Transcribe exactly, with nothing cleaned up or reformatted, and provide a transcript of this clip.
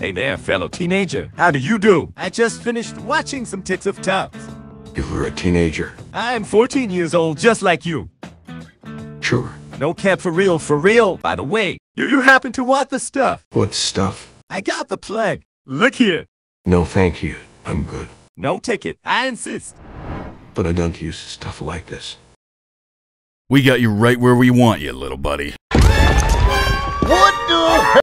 Hey there, fellow teenager. How do you do? I just finished watching some tits of tubs. You were a teenager. I'm fourteen years old, just like you. Sure. No cap for real, for real. By the way, do you happen to want the stuff? What stuff? I got the plague. Look here. No, thank you. I'm good. No ticket. I insist. But I don't use stuff like this. We got you right where we want you, little buddy. What the